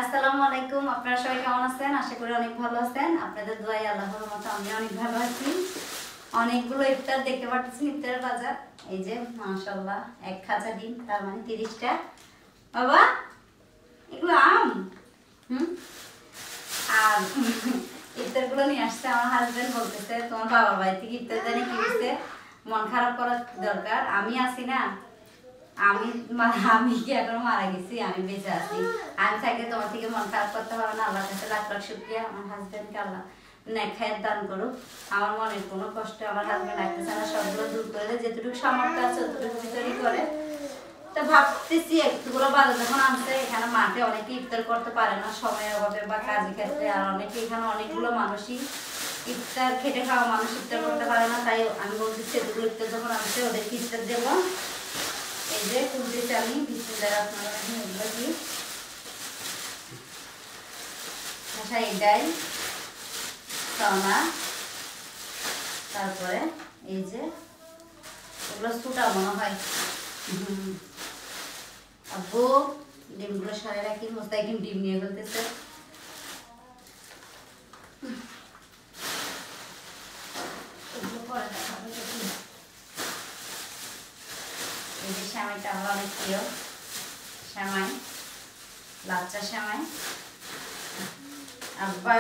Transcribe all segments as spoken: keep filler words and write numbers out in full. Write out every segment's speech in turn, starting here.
আসসালামু আলাইকুম। আপনারা সবাই কেমন আছেন? আশা করি অনেক ভালো আছেন। আপনাদের দোয়ায় আল্লাহর রহমতে আমি অনেক ভালো আছি। অনেকগুলো ইফতার দেখতে পাচ্ছেন, ইফতারের বাজার। এই যে মাশাআল্লাহ এক খাঁচা ডিম, তার মানে তিরিশটা। বাবা এগুলো আম। হুম আর ইফতারগুলো নিয়ে আসছে আমার হাজবেন্ড। বলতেছে তোমার বাবার বাড়ি থেকে ইফতার জানি কি হচ্ছে, মন খারাপ করার দরকার। আমি আছি না, আমি আমি কি এখন মারা গেছি, আমি বেঁচে আছি। আমি থাকলে তোমার থেকে মন খারাপ করতে পারো না। আল্লাহর কাছে লাখ লাখ শুকরিয়া। আমার হাজবেন্ডকে আল্লাহ নেখায়ের দান করুক। আমার মনের কোনো কষ্ট আমার হাজবেন্ড রাখতেছে না, সবগুলো দূর করে দেয়। যেটুকু সামর্থ্য আছে ততটুকু ভিতরেই করে। তো ভাবতেছি একটুগুলো বাজার যখন আনছে, এখানে মাঠে অনেকে ইফতার করতে পারে না সময়ের অভাবে বা কাজের ক্ষেত্রে, আর অনেকে এখানে অনেকগুলো মানুষই ইফতার খেটে খাওয়া মানুষ ইফতার করতে পারে না। তাই আমি বলতেছি এগুলো ইফতার যখন আনছে ওদেরকে ইফতার দেবো। এই যে খুলতেছি আমি, বিসমিল্লাহির রহমানির রহিম। এগুলো কি আচ্ছা, এটাই সোনা। তারপরে এই যে এগুলো সুটা মনে হয়। আব্বু ডিমগুলো সারে রাখি, মোস্তাকিম ডিম নিয়ে ফেলতেছে। এই যে সেমাইটা আমার অনেক প্রিয়, সেমাই, লাচ্চা সেমাই। আব্বা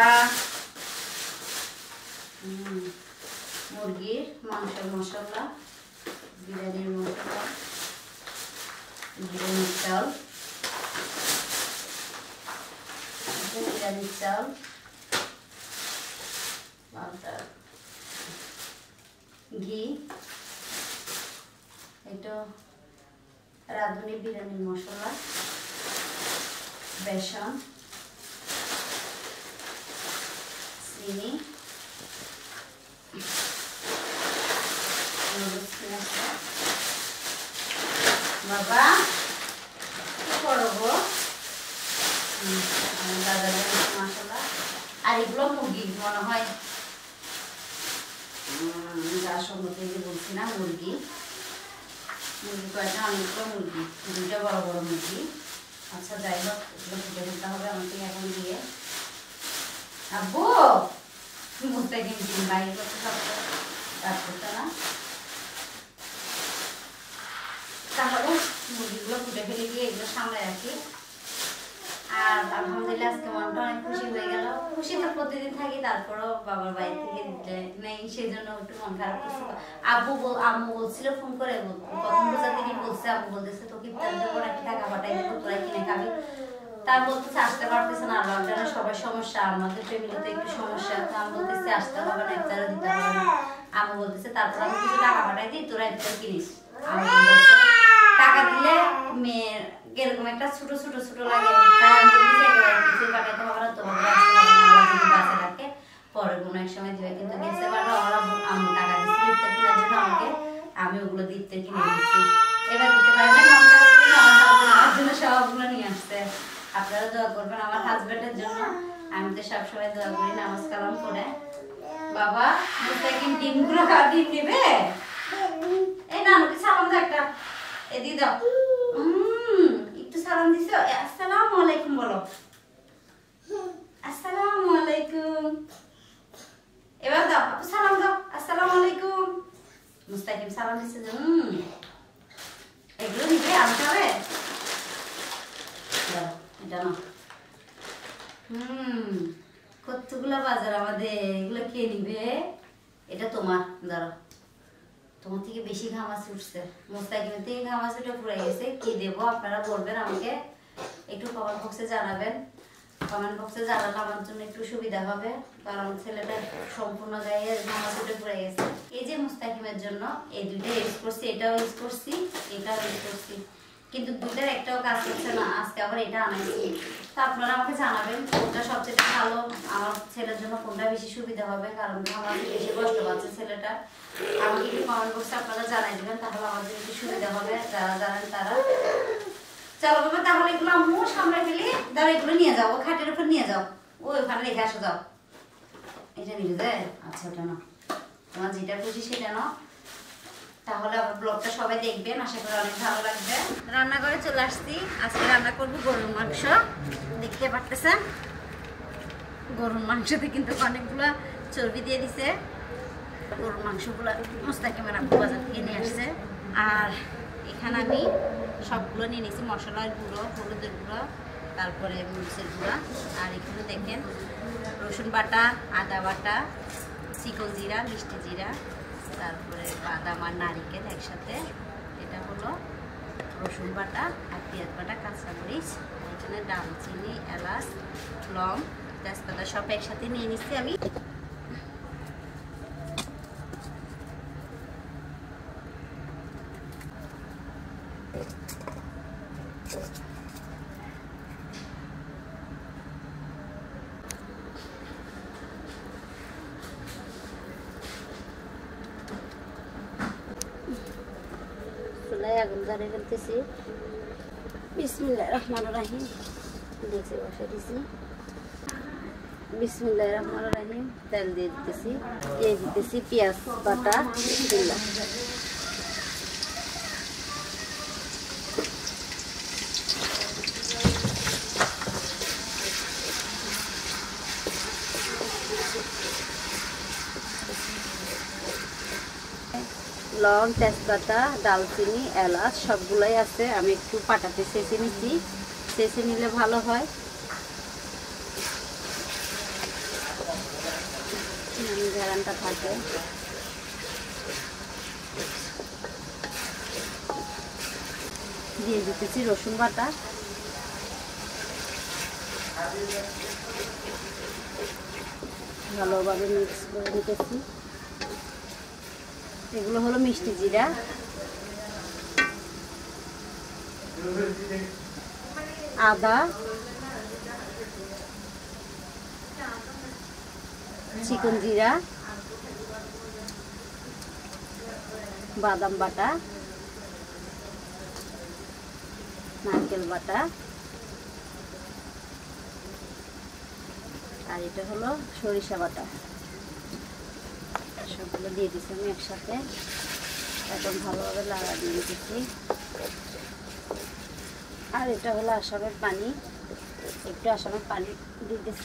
মুরগির মাংসের মশলা, বিরিয়ানির মশলা, বিরিয়ানির চাল, বিরিয়ানির চাল, ঘি, এটা রাঁধুনি বিরিয়ানির মশলা, বেসন, চিনি, বাবা কি করবো বাজারের মশলা। আর এগুলো মুরগি মনে হয়, যার সম্মতি বলছি না, মুরগি মুরগি কয়েকটা, অনেকগুলো মুরগি, দুইটা বড় বড় মুরগি। আচ্ছা যাই হোক, এগুলো ফুটে ফেলতে হবে আমাকে এখন দিয়ে। আব্বু মুস্তাকিম ডিম বাইরে করতে পারতো, কাজ করতে না। তাহলে মুরগিগুলো ফুটে ফেলে দিয়ে এগুলো সামনে রাখি। আর আলহামদুলিল্লাহ আজকে মনটা অনেক খুশি হয়ে গেল। খুশি তো প্রতিদিন থাকি, তারপরও বাবার বাড়ি থেকে দিতে নেই, সেই জন্য একটু মন খারাপ করছে। আব্বু বল আম্মু বলছিল ফোন করে, প্রথম রোজা দিনই বলছে, আব্বু বলতেছে তোকে ইফতার দেবো নাকি টাকা পাঠাই দেবো, তোরা কিনে খাবি। তার বলতেছে আসতে পারতেছে না, লকডাউনে সবার সমস্যা, আমাদের ফ্যামিলিতে একটু সমস্যা। তো আমি বলতেছি আসতে হবে না, ইফতারও দিতে হবে না। আম্মু বলতেছে তারপর আমি কিছু টাকা পাঠাই দিই, তোরা ইফতার কিনিস। আমি বলছে টাকা দিলে মেয়ের এরকম একটা ছোট ছোট ছোট লাগে, তাই আমি বলতেছি একেবারে কিছু পাঠাইতে হবে না, তোমাদের আসতে হবে না, আল্লাহ যদি বাঁচে রাখে পরে কোনো এক সময় দিবে। কিন্তু গেছে বারো ওরা আম্মু টাকা দিচ্ছে ইফতার কেনার জন্য আমাকে, আমি ওগুলো ইফতার কিনে দিচ্ছি। এবার দিতে পারে না, মন খারাপ করে আমার জন্য সবগুলো নিয়ে আসছে। আপনারা দোয়া করবেন আমার হাজবেন্ডের জন্য। আমি তো সবসময় দোয়া করি নামাজ কালাম করে। বাবা মুস্তাকিম ডিমগুলো খাওয়া, ডিম নেবে? এই নানুকে সালাম দাও একটা, এ দিয়ে দাও। হম একটু সালাম দিছো, আসসালামু আলাইকুম বলো। আসসালামু আলাইকুম। এবার দাও আপু, সালাম দাও, আসসালামু আলাইকুম। মুস্তাকিম সালাম দিছে। হম এগুলো নিবে, আনতে হবে। এটা না, হম কতগুলো বাজার আমাদের, এগুলো কে নিবে? এটা তোমার, ধরো। তোমার থেকে বেশি ঘামাচি উঠছে, মুস্তাকিমের থেকে ঘামাচিটা পুরাই গেছে। কি দেবো আপনারা বলবেন আমাকে, একটু কমেন্ট বক্সে জানাবেন। কমেন্ট বক্সে জানালে আমার জন্য একটু সুবিধা হবে, কারণ ছেলেটা সম্পূর্ণ গায়ে ঘামাচিটা পুরাই গেছে। এই যে মুস্তাকিমের জন্য এই দুইটা ইউজ করছি, এটাও ইউজ করছি, এটাও ইউজ করছি, কিন্তু দুইটার একটাও কাজ করছে না। আজকে আবার এটা আনাইছি। তো আপনারা আমাকে জানাবেন কোনটা সবচেয়ে ভালো, আমার ছেলের জন্য কোনটা বেশি সুবিধা হবে, কারণ আমার বেশি কষ্ট পাচ্ছে ছেলেটা। আমাকে একটু কমেন্ট বক্সে আপনারা জানাই দেবেন, তাহলে আমার জন্য একটু সুবিধা হবে, যারা জানেন তারা। চলো বাবা তাহলে এগুলো আম্মু সামনে ফেলে দাও, এগুলো নিয়ে যাও, খাটের উপর নিয়ে যাও, ওই ওখানে রেখে আসো। যাও, এটা নিবে যে, আচ্ছা ওটা না, তোমার যেটা খুশি সেটা নাও। তাহলে আমার ব্লগটা সবাই দেখবেন, আশা করি অনেক ভালো লাগবে। রান্নাঘরে চলে আসছি, আজকে রান্না করবো গরুর মাংস। দেখতে পারতেছেন গরুর মাংসতে কিন্তু অনেকগুলো চর্বি দিয়ে দিছে। গরুর মাংসগুলো মোস্তাকিমের আব্বু বাজার থেকে নিয়ে আসছে। আর এখানে আমি সবগুলো নিয়ে নিয়েছি, মশলার গুঁড়ো, হলুদের গুঁড়ো, তারপরে মরিচের গুঁড়া। আর এখানে দেখেন রসুন বাটা, আদা বাটা, চিকন জিরা, মিষ্টি জিরা, তারপরে বাদাম আর নারিকেল একসাথে। এটা হলো রসুন বাটা আর পেঁয়াজ বাটা, কাঁচামরিচ, এখানে দারচিনি, এলাচ, লং, তেজপাতা সব একসাথে নিয়ে নিচ্ছি আমি। আগুন ধরে ফেলতেছি। বিসমিল্লাহির রহমানির রহিম। দেখছি বসে দিছি। বিসমিল্লাহির রহমানির রহিম। তেল দিয়ে দিতেছি, দিয়ে দিতেছি পেঁয়াজ বাটা। বিসমিল্লাহ। লং, তেজপাতা, দালচিনি, এলাচ সবগুলোই আছে। আমি একটু পাটাতে ছেঁচে নিচ্ছি, ছেঁচে নিলে ভালো হয়। ঘেরানটা থাকে। দিয়ে দিতেছি রসুন বাটা। ভালোভাবে মিক্স করে দিতেছি। এগুলো হলো মিষ্টি জিরা, আদা, চিকন জিরা, বাদাম বাটা, নারকেল বাটা, আর এটা হলো সরিষা বাটা। সবগুলো দিয়ে দিচ্ছি আমি একসাথে। এখন ভালোভাবে লাগা দিয়ে দিচ্ছি। আর এটা হলো আসামের পানি, একটু আসামের পানি দিতেছি।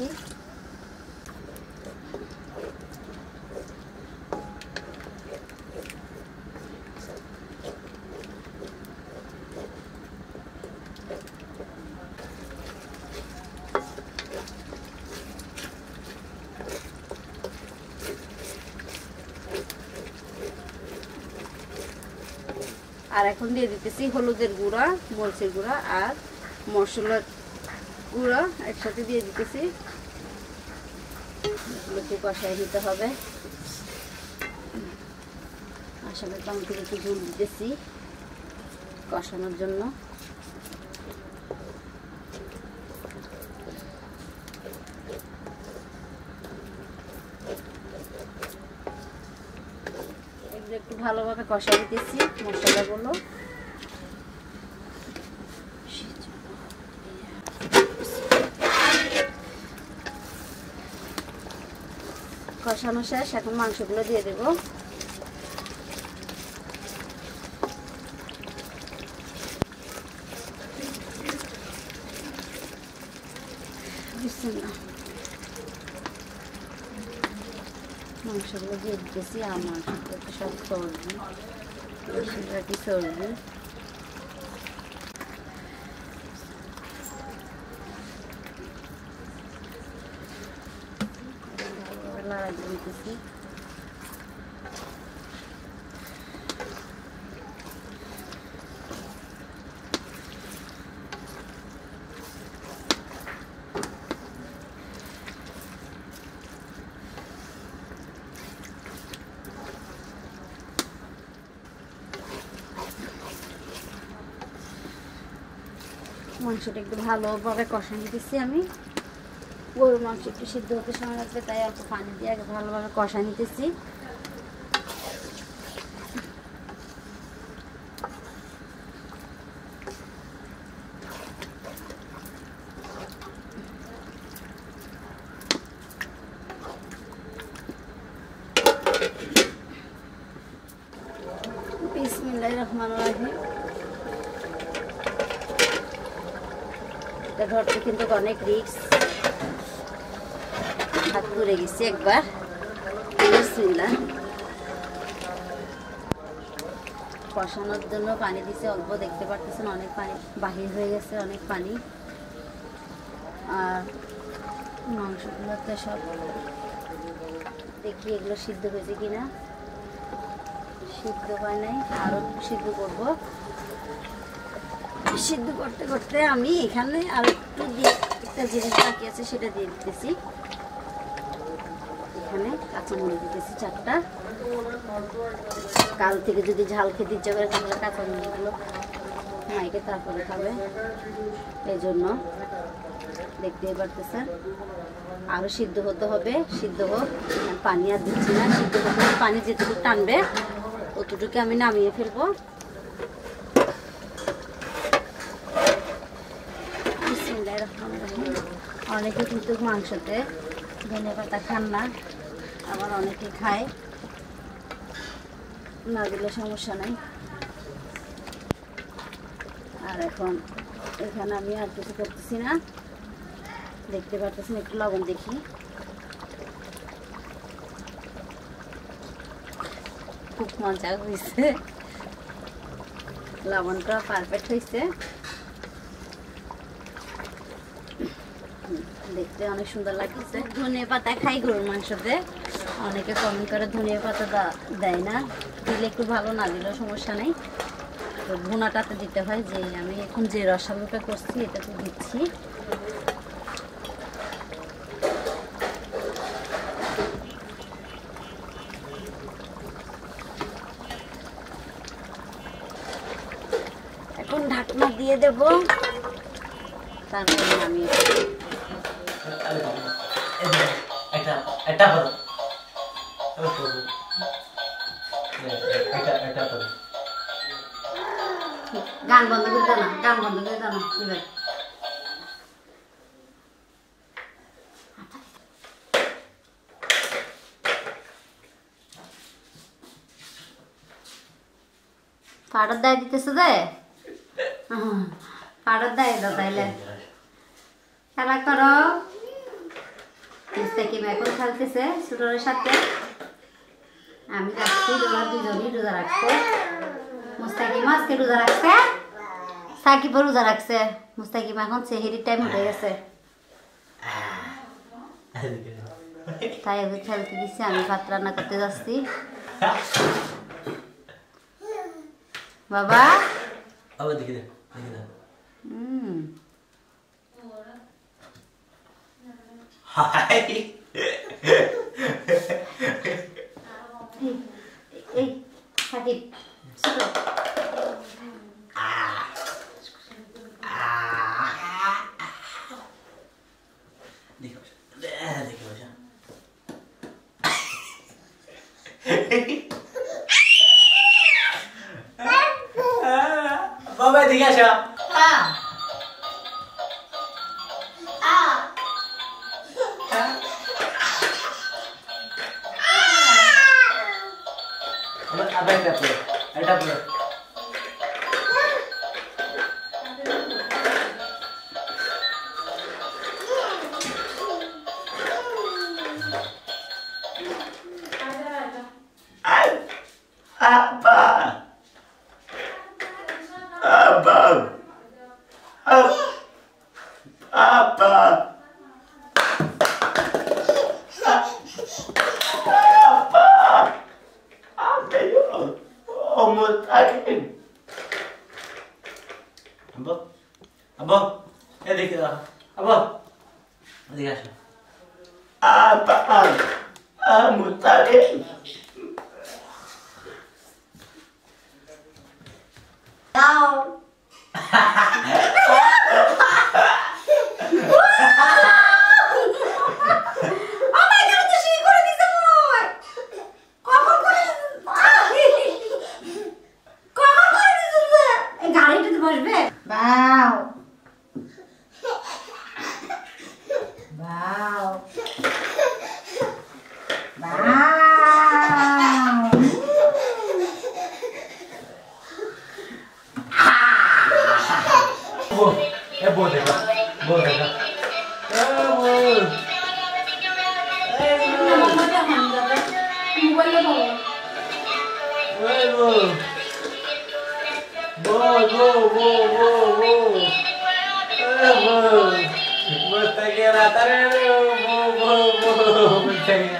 আর এখন দিয়ে দিতেছি হলুদের গুঁড়া, মরিচের গুঁড়া আর মশলার গুঁড়া একসাথে দিয়ে দিতেছি। একটু কষাই দিতে হবে। আসামের পানি থেকে একটু ঝোল দিতেছি কষানোর জন্য। একটু ভালোভাবে কষা দিতেছি মশলাগুলো। কষানো শেষ, এখন মাংসগুলো দিয়ে দেব। মাংসগুলো দিয়ে দিতেছি। আর মাংসগুলো সব চর্বি, বেশিরভাগই চর্বি। ভালোভাবে লাড়া দিতেছি। মাংসটা একটু ভালোভাবে কষানো দিচ্ছি আমি। গরুর মাংস একটু সিদ্ধ হতে সময় লাগবে, তাই অল্প পানি দিয়ে আগে ভালোভাবে কষা নিতেছি। ধরতে কিন্তু অনেক রিস্ক, হাত পুড়ে গেছে একবার। বিসমিল্লাহ। কষানোর জন্য পানি দিছে অল্প, দেখতে পারতেছেন অনেক পানি বাহির হয়ে গেছে, অনেক পানি। আর মাংসগুলোতে সব দেখি এগুলো সিদ্ধ হয়েছে কিনা। সিদ্ধ হয় নাই, আরও সিদ্ধ করব। সিদ্ধ করতে করতে আমি এখানে আর একটু দিয়ে একটা জিনিস বাকি আছে সেটা দিয়ে দিতেছি। এখানে কাঁচামরিচ দিতেছি চারটা। কাল থেকে যদি ঝাল খেতে ইচ্ছা করে তাহলে কাঁচামরিচগুলো মাইকে তারপরে খাবে, এই জন্য। দেখতেই পারতেছেন আরও সিদ্ধ হতে হবে, সিদ্ধ হোক। পানি আর দিচ্ছি না, সিদ্ধ হতে হবে। পানি যেটুকু টানবে অতটুকু আমি নামিয়ে ফেলবো। অনেকে কিন্তু মাংসতে ধনে পাতা খান না, আবার অনেকে খায়, না দিলে সমস্যা নাই। আর এখন এখানে আমি আর কিছু করতেছি না, দেখতে পারতেছেন। একটু লবণ দেখি, খুব মজা হয়েছে, লবণটা পারফেক্ট হয়েছে, দেখতে অনেক সুন্দর লাগছে। ধনিয়া পাতা খাই গরুর মাংসতে, অনেকে কমেন্ট করে ধনিয়া পাতা দেয় না, দিলে একটু ভালো, না দিলেও সমস্যা নেই। তো ভুনাটাতে দিতে হয়। যে আমি এখন যে রসালোটা করছি এটাতে দিচ্ছি। এখন ঢাকনা দিয়ে দেব, তারপরে আমি গান বন্ধ করে দাও না, গান বন্ধ করে দাও না। পাউডার দেয় দিতেছে দে, পাউডার দেয় দাও তাইলে। খেলা করো। মুস্তাকিম এখন খেলতেছে ছোটরের সাথে। আমি যাচ্ছি, ওরা দুজনই রোজা রাখছে। মুস্তাকিম আজকে রোজা রাখছে, সাকিবও রোজা রাখছে। মুস্তাকিম এখন সেহরির টাইম উঠে গেছে, তাই ওকে খেলতে দিচ্ছি। আমি ভাত রান্না করতে যাচ্ছি। বাবা হুম এই সাকিব ছোট বাবা এদিকে আসো। আবার এটা পড়ো, এটা পড়ো। Abba. Abba. Abba. Abba. Ameyo. Omutakin. Abba. Abba. এদিকে দাও। আব্বা। এদিকে আসো। Abba. Omutakin. Now. Boh, è buono, boh. ওই বো বো বো বো বো বো এ বো বসতে গেলা তারে বো বো বো বসতে গেলা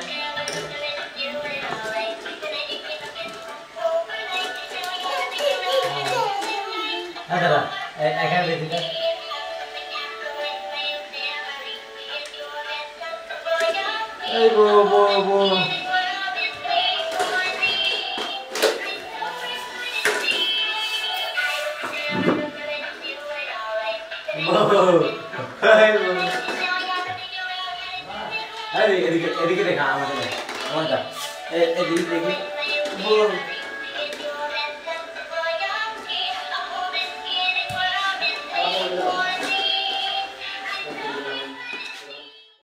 আচ্ছা এখানে দেখি তো এই বো বো বো এদিকে এদিকে দেখা আমাদের আমাদের এদিকে দেখি